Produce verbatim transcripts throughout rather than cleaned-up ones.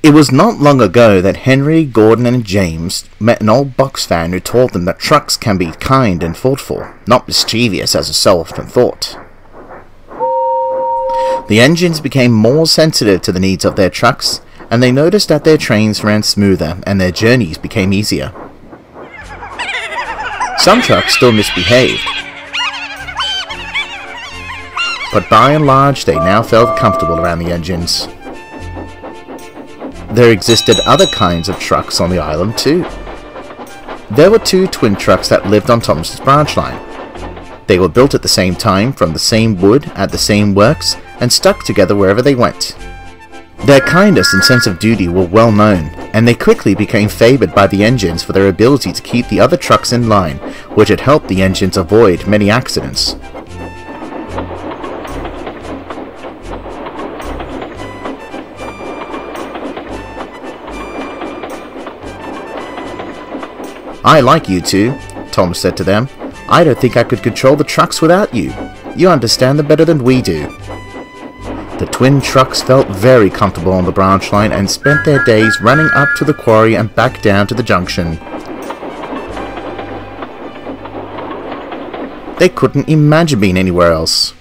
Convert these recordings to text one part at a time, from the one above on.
It was not long ago that Henry, Gordon and James met an old box fan who told them that trucks can be kind and thoughtful, not mischievous as is so often thought. The engines became more sensitive to the needs of their trucks, and they noticed that their trains ran smoother and their journeys became easier. Some trucks still misbehaved, but by and large they now felt comfortable around the engines. There existed other kinds of trucks on the island too. There were two twin trucks that lived on Thomas's branch line. They were built at the same time, from the same wood, at the same works, and stuck together wherever they went. Their kindness and sense of duty were well known, and they quickly became favoured by the engines for their ability to keep the other trucks in line, which had helped the engines avoid many accidents. "I like you two," Thomas said to them. "I don't think I could control the trucks without you. You understand them better than we do." The twin trucks felt very comfortable on the branch line and spent their days running up to the quarry and back down to the junction. They couldn't imagine being anywhere else.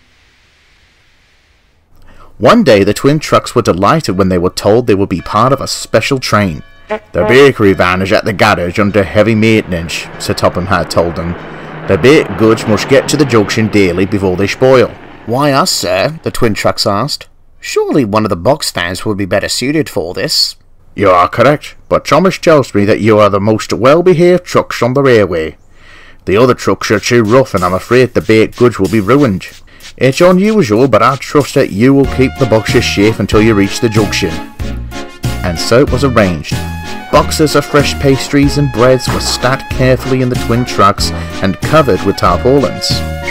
One day the twin trucks were delighted when they were told they would be part of a special train. "The bakery van is at the garage under heavy maintenance," Sir Topham had told them. "The baked goods must get to the junction daily before they spoil." "Why us, sir?" the twin trucks asked. "Surely one of the box fans would be better suited for this." "You are correct, but Thomas tells me that you are the most well-behaved trucks on the railway. The other trucks are too rough, and I'm afraid the baked goods will be ruined. It's unusual, but I trust that you will keep the boxes safe until you reach the junction." And so it was arranged. Boxes of fresh pastries and breads were stacked carefully in the twin trucks and covered with tarpaulins.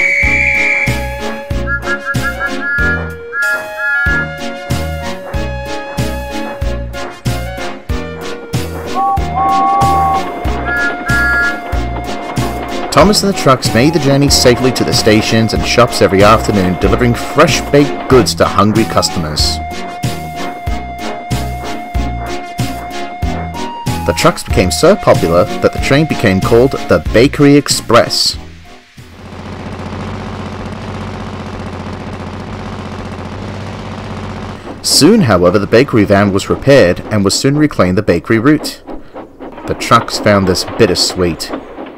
Thomas and the trucks made the journey safely to the stations and shops every afternoon, delivering fresh baked goods to hungry customers. The trucks became so popular that the train became called the Bakery Express. Soon, however, the bakery van was repaired and would soon reclaim the bakery route. The trucks found this bittersweet.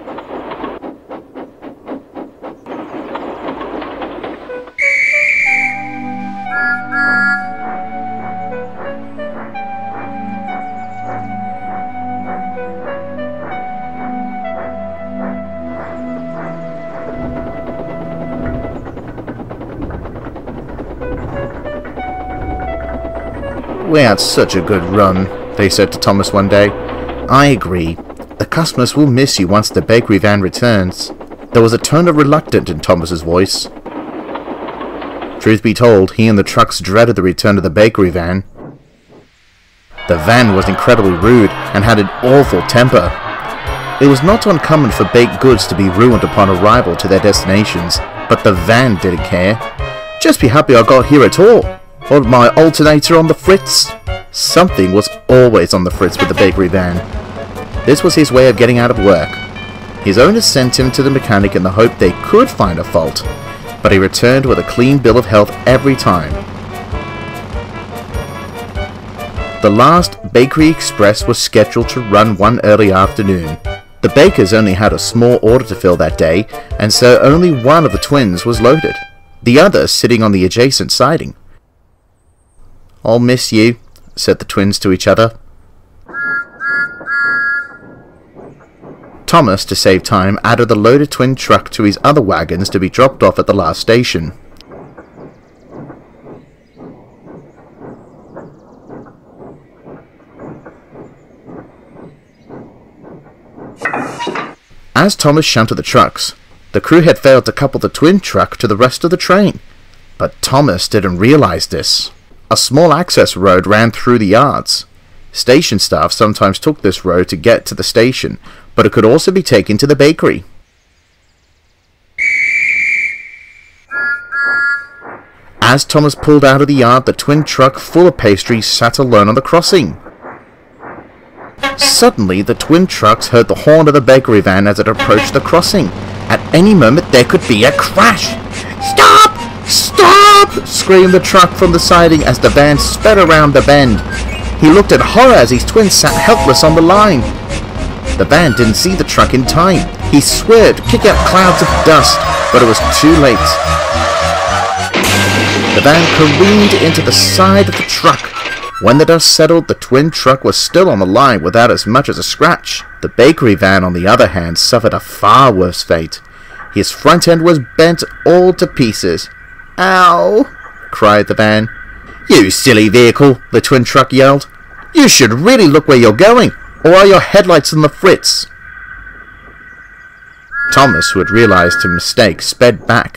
"We had such a good run," they said to Thomas one day. "I agree. The customers will miss you once the bakery van returns." There was a tone of reluctance in Thomas's voice. Truth be told, he and the trucks dreaded the return of the bakery van. The van was incredibly rude and had an awful temper. It was not uncommon for baked goods to be ruined upon arrival to their destinations, but the van didn't care. "Just be happy I got here at all. Or my alternator on the fritz?" Something was always on the fritz with the bakery van. This was his way of getting out of work. His owners sent him to the mechanic in the hope they could find a fault, but he returned with a clean bill of health every time. The last Bakery Express was scheduled to run one early afternoon. The bakers only had a small order to fill that day, and so only one of the twins was loaded, the other sitting on the adjacent siding. "I'll miss you," said the twins to each other. Thomas, to save time, added the loaded twin truck to his other wagons to be dropped off at the last station. As Thomas shunted the trucks, the crew had failed to couple the twin truck to the rest of the train. But Thomas didn't realize this. A small access road ran through the yards. Station staff sometimes took this road to get to the station, but it could also be taken to the bakery. As Thomas pulled out of the yard, the twin truck full of pastries sat alone on the crossing. Suddenly, the twin trucks heard the horn of the bakery van as it approached the crossing. At any moment, there could be a crash. "Stop! Stop!" screamed the truck from the siding as the van sped around the bend. He looked in horror as his twins sat helpless on the line. The van didn't see the truck in time. He swerved, kicking up clouds of dust, but it was too late. The van careened into the side of the truck. When the dust settled, the twin truck was still on the line without as much as a scratch. The bakery van, on the other hand, suffered a far worse fate. His front end was bent all to pieces. "Ow!" cried the van. "You silly vehicle!" the twin truck yelled. "You should really look where you're going, or are your headlights on the fritz?" Thomas, who had realized his mistake, sped back.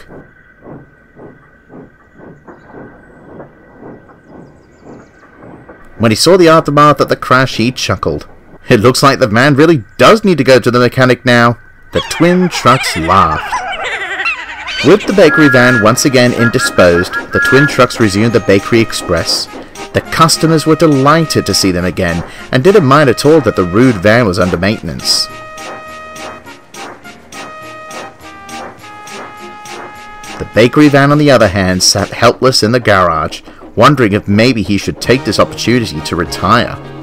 When he saw the aftermath of the crash, he chuckled. It looks like the van really does need to go to the mechanic now. The twin trucks laughed. With the bakery van once again indisposed, the twin trucks resumed the bakery express. The customers were delighted to see them again, and didn't mind at all that the rude van was under maintenance. The bakery van, on the other hand, sat helpless in the garage, wondering if maybe he should take this opportunity to retire.